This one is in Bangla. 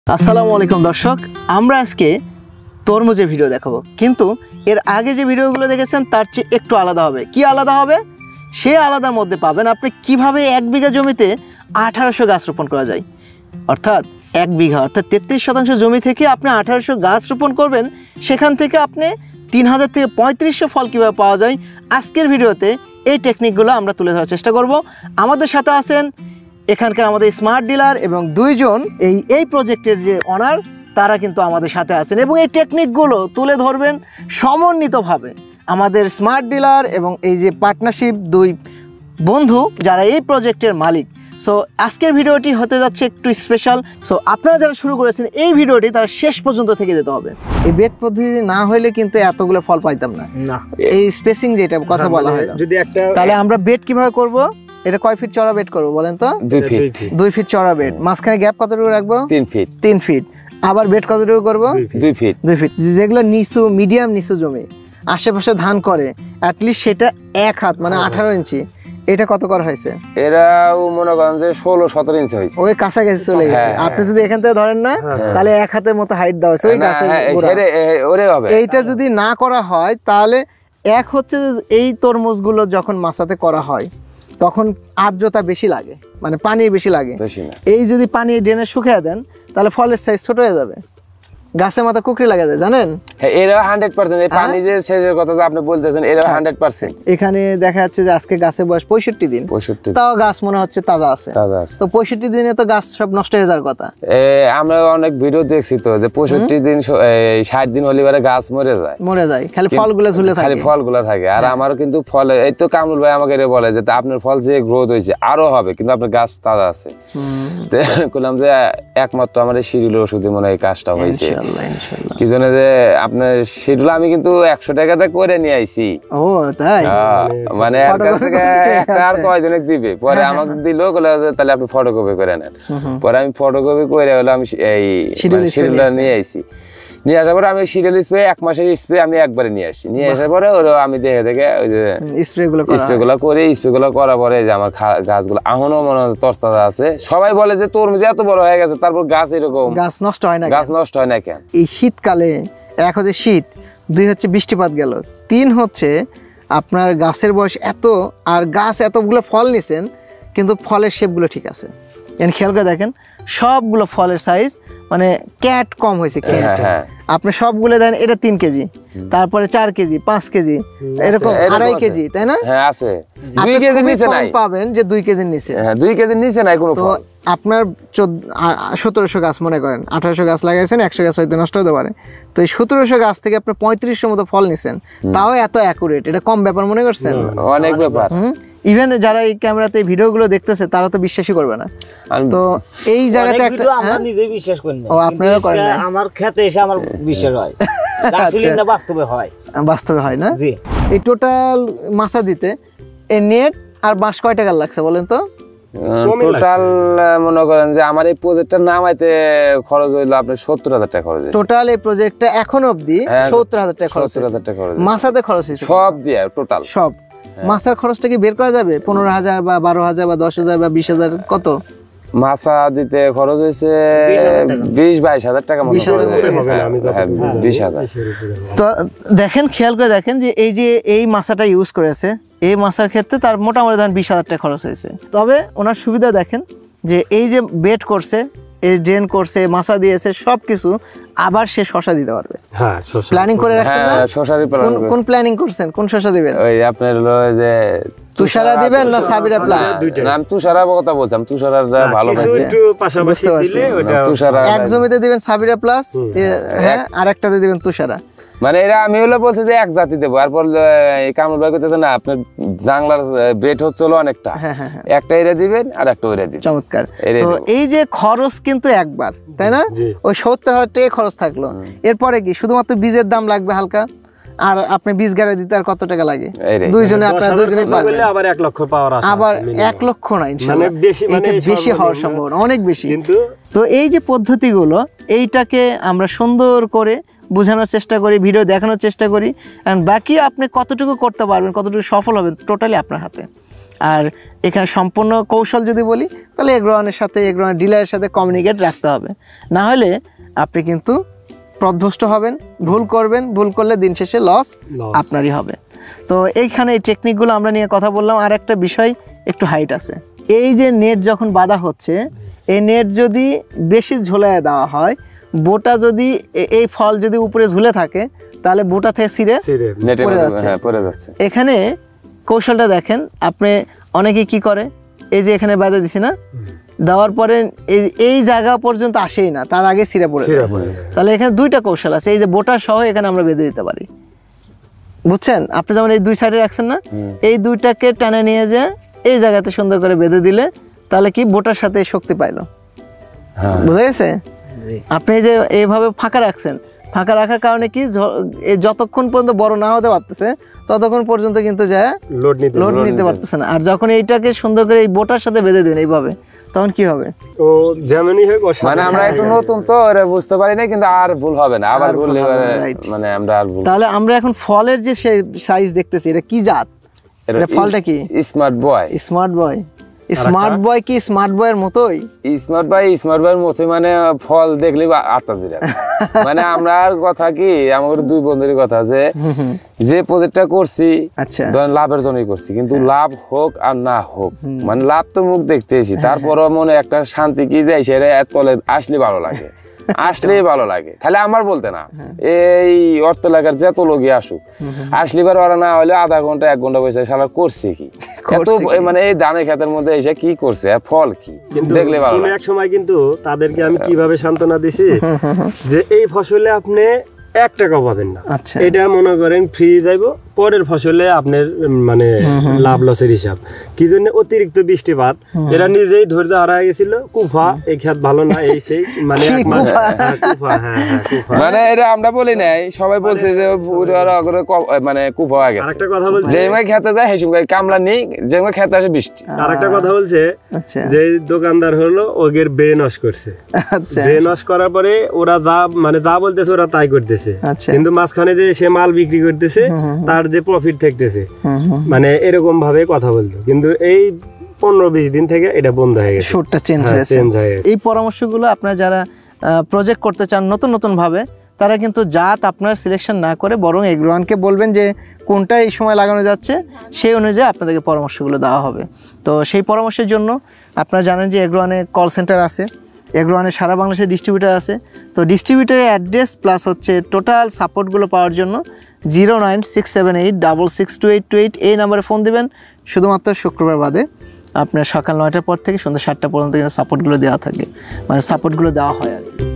আসসালামু আলাইকুম দর্শক, আমরা আজকে তরমুজের ভিডিও দেখাবো, কিন্তু এর আগে যে ভিডিওগুলো দেখেছেন তার চেয়ে একটু আলাদা হবে। কি আলাদা হবে? সে আলাদার মধ্যে পাবেন আপনি কিভাবে 1 বিঘা জমিতে 1800 গাছ রোপণ করা যায়। অর্থাৎ 1 বিঘা অর্থাৎ 33% জমি থেকে আপনি 1800 গাছ রোপণ করবেন, সেখান থেকে আপনি 3000 থেকে 3500 ফল কীভাবে পাওয়া যায়। আজকের ভিডিওতে এই টেকনিকগুলো আমরা তুলে ধরার চেষ্টা করব। আমাদের সাথে আছেন এখানকার আমাদের স্মার্ট ডিলার এবং 2 জন এই প্রজেক্টের যে অনার, তারা কিন্তু আমাদের সাথে আছেন এবং এই টেকনিকগুলো তুলে ধরবেন সমন্বিতভাবে। আমাদের স্মার্ট ডিলার এবং এই যে পার্টনারশিপ 2 বন্ধু যারা এই প্রজেক্টের মালিক। সো আজকের ভিডিওটি হতে যাচ্ছে একটু স্পেশাল। সো আপনারা যারা শুরু করেছেন এই ভিডিওটি, তারা শেষ পর্যন্ত থেকে যেতে হবে। এই বেড পদ্ধতি না হলে কিন্তু এতগুলো ফল পাইতাম না। এই স্পেসিং যেটা কথা বলা হয়, তাহলে আমরা বেড কিভাবে করব? এটা কয় ফিট চড়া বেড করবো বলেন তো? 2 ফিট চড়া বেড। মাঝখানে গ্যাপ কতটুকু রাখবো? 3 ফিট। আবার বেড কতটুকু করবো? 2 ফিট। যেগুলো নিচু মিডিয়াম নিচু জমি, আশেপাশে ধান করে, অ্যাটলিস্ট সেটা 1 হাত মানে 18 ইঞ্চি। এটা কত করা হয়েছে? এরাও মনে করেন যে 16-17 ইঞ্চি হয়েছে। ওই কাছাকাছি চলে গেছে। আপনি যদি এখান থেকে ধরেন না, তাহলে 1 হাতের মতো হাইট দেওয়া হয়েছে ওই গাছের গোড়া। এইটা যদি না করা হয়, তাহলে এক হচ্ছে এই তরমুজগুলো যখন মাচাতে করা হয় তখন আর্দ্রতা বেশি লাগে, মানে পানি বেশি লাগে। এই যদি পানি ড্রেনে শুকিয়ে দেন, তাহলে ফলের সাইজ ছোট হয়ে যাবে, গাছের মাথা কুকরি লাগা যায়, জানেন? এরা 100% এই পানি যে সেচের কথা আপনি বলতেছেন, এরা 100%। এখানে দেখা যাচ্ছে যে আজকে গাছের বয়স 65 দিন, তাও গাছ মনে হচ্ছে তাজা আছে। তো 65 দিনে তো গাছ সব নষ্ট হয়ে যাওয়ার কথা। আমরা অনেক ভিডিও দেখছি তো যে 65 দিন 60 দিন হলে গাছ মরে যায়, খালি ফলগুলো ঝুলে থাকে। আর আমারও কিন্তু ফল, এই তো কামরুল ভাই আমাকে এটা বলে যে আপনার ফল যে গ্রোথ হয়েছে আরো হবে, কিন্তু আপনার গাছ তাজা আছে। বললাম যে একমাত্র আমার এই শিডিউল ওষুধে মনে হয় কাজটা হয়েছে। কি জন্য যে আপনার শিডিউল আমি কিন্তু 100 টাকাতে করে নিয়ে আইছি। ও তাই? মানে আর কাছ থেকে একটা আর কয়জনে দিবে, পরে আমাকে দিলো, বলে তাহলে আপনি ফটোকপি করে নেন। পরে আমি ফটোকপি করে হলো আমি এই শিডিউলটা নিয়ে আইছি। নিয়ে আসার পরে আমি শিডিউল স্প্রে 1 মাসের স্প্রে আমি একবারে নিয়ে আসি। নিয়ে আসার পরে ওরা আমি দেখে ওই যে স্প্রেগুলো করার পরে যে আমার গাছগুলো এখনো মনে হয় তরতাজা আছে। সবাই বলে যে তরমুজ এত বড় হয়ে গেছে, তারপর গাছ এরকম গাছ নষ্ট হয় না কেন? এই শীতকালে 1 হচ্ছে শীত, 2 হচ্ছে বৃষ্টিপাত গেল, 3 হচ্ছে আপনার গাছের বয়স এত, আর গাছ এতগুলো ফল নিছেন কিন্তু ফলের শেপগুলো ঠিক আছে। খেয়াল করে দেখেন, সবগুলো ফলের সাইজ মানে ক্যাট কম হয়েছে। আপনি সবগুলো দেন, এটা 3 কেজি, তারপরে 4 কেজি, 5 কেজি, এরকম 2.5 কেজি, তাই না? হ্যাঁ আছে। 2 কেজির নিচে নাই পাবেন, যে 2 কেজির নিচে। হ্যাঁ 2 কেজির নিচে নাই কোনো ফল। আপনার 1700 গাছ মনে করেন, 1800 গাছ লাগাইছেন, 100 গাছ হয়তো নষ্ট হতে পারে। তো এই 1700 গাছ থেকে আপনি 3500 মতো ফল নিছেন, তাও এত অ্যাকুরেট। এটা কম ব্যাপার মনে করছেন? অনেক ব্যাপার। ইভেন যারা এই ক্যামেরাতে ভিডিওগুলো দেখতেছে তারা তো বিশ্বাসই করবে না। তো এই জায়গাতে একটা আমরা নিজেই বিশ্বাস করি না। ও আপনারা করেন না? আমার খেতে এসে আমার বিশ্বাস হয়, আসলে না বাস্তবে হয় না। জি। এই টোটাল মাছা দিতে এই নেট আর বাঁশ কয় টাকা লাগছে বলেন তো? টোটাল মনে করেন যে আমার এই প্রজেক্টটা নামাইতে খরচ হইলো আপনার 70,000 টাকা খরচ হয়েছে। টোটাল এই প্রজেক্টটা এখন অবধি 70,000 টাকা খরচ হয়েছে। মাছাতে খরচ হয়েছে সব দিয়ে টোটাল সব। মাছার খরচটা কি বের করা যাবে? 15,000 বা 12,000 বা 10,000 বা 20,000 কত? মাছা দিতে খরচ হয়েছে 20-22,000 টাকা মতো। 20,000। তো দেখেন, খেয়াল করে দেখেন যে এই মাছাটা ইউজ করেছে, এই মাছার ক্ষেত্রে তার মোটামুটি ধরেন 20,000 টাকা খরচ হয়েছে। তবে ওনার সুবিধা দেখেন যে এই যে বেড করছে, এই ড্রেন করছে, মাছা দিয়েছে, সবকিছু আবার সে শশা দিতে পারবে। হ্যাঁ, প্ল্যানিং করে রাখছেন না? শশারই প্ল্যান। কোন প্ল্যানিং করছেন? কোন শশা দিবেন? ওই আপনার হলো যে তুষারা দিবেন না সাবিরা প্লাস? না, আমি তুষারা কথা বলতাম, তুষারাটা ভালো হয়েছে। একটু পাশাপাশি দিলে ওটা তুষারা। এক জমিতে দিবেন সাবিরা প্লাস, হ্যাঁ, আরেকটাতে দিবেন তুষারা। মানে এরা আমি হলো বলছি যে 1 জাতি দেবো। এরপর এই কামরুল ভাই করতেছে না, আপনার জাংলার বেট হচ্ছে অনেকটা, একটা এরা দিবেন আর একটা ওইরা দিবেন। চমৎকার। তো এই যে খরচ কিন্তু একবার, তাই না? ওই 70,000 টাকা খরচ থাকলো। এরপরে কি শুধুমাত্র বীজের দাম লাগবে হালকা, আর আপনি বীজ গাড়ি দিতে আর কত টাকা লাগে? দুইজনে আপনারা দুইজনে পাবেন। আবার 1 লক্ষ পাওয়ার আশা, আবার 1 লক্ষ না ইনশাআল্লাহ, এটা বেশি হওয়ার সম্ভাবনা অনেক বেশি। তো এই যে পদ্ধতিগুলো, এইটাকে আমরা সুন্দর করে বোঝানোর চেষ্টা করি, ভিডিও দেখানোর চেষ্টা করি, এন্ড বাকি আপনি কতটুকু করতে পারবেন, কতটুকু সফল হবেন, টোটালি আপনার হাতে। আর এখানে সম্পূর্ণ কৌশল যদি বলি তাহলে এগ্রোয়ানের সাথে এগ্রোয়ান ডিলারের সাথে কমিউনিকেট রাখতে হবে, না হলে আপনি কিন্তু পথভ্রষ্ট হবেন, ভুল করবেন, ভুল করলে দিন শেষে লস আপনারই হবে। তো এইখানে এই টেকনিকগুলো আমরা নিয়ে কথা বললাম। আর একটা বিষয় একটু হাইট আছে, এই যে নেট যখন বাঁধা হচ্ছে, এই নেট যদি বেশি ঝোলায় দেওয়া হয়, বোটা যদি এই ফল যদি উপরে ঝুলে থাকে তাহলে বোটা থেকে ছিঁড়ে পড়ে যাচ্ছে। এখানে কৌশলটা দেখেন, আপনি অনেকে কি করে, এই যে এখানে বাঁধা দিছি না, দেওয়ার পরে এই জায়গা পর্যন্ত আসেই না, তার আগে ছিঁড়ে পড়ে। তাহলে এখানে দুইটা কৌশল আছে, এই যে বোটা সহ এখানে আমরা বেঁধে দিতে পারি, বুঝছেন? আপনি যেমন এই দুই সাইডে রাখছেন না, এই দুইটাকে টানে নিয়ে যে এই জায়গাতে সুন্দর করে বেঁধে দিলে তাহলে কি বোটার সাথে শক্তি পাইলো, বুঝা গেছে? আপনি যে এইভাবে ফাঁকা রাখছেন, ফাঁকা রাখার কারণে কি যতক্ষণ পর্যন্ত বড় না হতে পারতেছে ততক্ষণ পর্যন্ত কিন্তু যায় লোড নিতে পারতেছে না। আর যখন এইটাকে সুন্দর করে এই বোটার সাথে বেঁধে দেবেন এইভাবে, তখন কি হবে? ও যেমনই হোক, মানে আমরা একটু নতুন তো এরা বুঝতে পারি না, কিন্তু আর ভুল হবে না, আবার বললে মানে আমরা আর ভুল। তাহলে আমরা এখন ফলের যে সাইজ দেখতেছি, এটা কি জাত? এটা ফলটা কি? Smart boy. Smart boy, smart boy কি স্মার্ট বয়ের মতোই? স্মার্ট বয়ের মতোই, মানে ফল দেখলে আত্মা জুড়ে। মানে আমরা কথা কি, আমার দুই বন্ধুর কথা, যে প্রজেক্টটা করছি ধরেন লাভের জন্যই করছি, কিন্তু লাভ হোক আর না হোক, মানে লাভ তো মুখ দেখতেছি, তারপরও মনে একটা শান্তি কি যায়, সেটা তলে আসলে ভালো লাগে, আসলেই ভালো লাগে। খালি আমার বলতে না, এই অর্থ লাগার যত লোকই আসুক, আসলে বার ওরা না হলে আধা ঘন্টা 1 ঘন্টা বসে সারা করছে কি, এত মানে এই ধানের ক্ষেতের মধ্যে এসে কি করছে, ফল কি দেখলে ভালো লাগে। এক সময় কিন্তু তাদেরকে আমি কিভাবে সান্ত্বনা দিছি যে এই ফসলে আপনি 1 টাকাও পাবেন না, এটা মনে করেন ফ্রি যাইব, পরের ফসলে আপনার মানে লাভ লসের হিসাব। কি জন্য? অতিরিক্ত বৃষ্টিপাত, এরা নিজেই ধৈর্য হারায় গেছিল, কুফা এই ক্ষেত ভালো না, এই সেই মানে মানে এটা আমরা বলি নাই, সবাই বলছে যে মানে কুফা হয়ে গেছে। আরেকটা কথা বলছে, যে খেতে যায় হেসুম কামলা নেই, যে খেতে আসে বৃষ্টি। আরেকটা কথা বলছে যে দোকানদার হলো ওদের ব্রেন ওয়াশ করছে, ব্রেন ওয়াশ করার পরে ওরা যা বলতেছে ওরা তাই করতেছে, কিন্তু মাঝখানে যে সে মাল বিক্রি করতেছে তার যে প্রফিট থাকতেছে, মানে এরকম ভাবে কথা বলতো, কিন্তু এই 15-20 দিন থেকে এটা বন্ধ হয়ে গেছে, শুটটা চেঞ্জ হয়েছে। এই পরামর্শগুলো আপনারা যারা প্রজেক্ট করতে চান নতুন ভাবে, তারা কিন্তু জাত আপনার সিলেকশন না করে বরং এগ্রোয়ানকে বলবেন যে কোনটা এই সময় লাগানো যাচ্ছে, সেই অনুযায়ী আপনাদেরকে পরামর্শগুলো দেওয়া হবে। তো সেই পরামর্শের জন্য আপনারা জানেন যে এগ্রোয়ানে কল সেন্টার আছে, এগ্রোয়ানে সারা বাংলাদেশে ডিস্ট্রিবিউটার আছে। তো ডিস্ট্রিবিউটারের অ্যাড্রেস প্লাস হচ্ছে টোটাল সাপোর্টগুলো পাওয়ার জন্য 09678662828 এই নাম্বারে ফোন দিবেন। শুধুমাত্র শুক্রবার বাদে আপনার সকাল 9টার পর থেকে সন্ধ্যা 7টা পর্যন্ত সাপোর্টগুলো দেওয়া থাকে, মানে সাপোর্টগুলো দেওয়া হয় আর কি।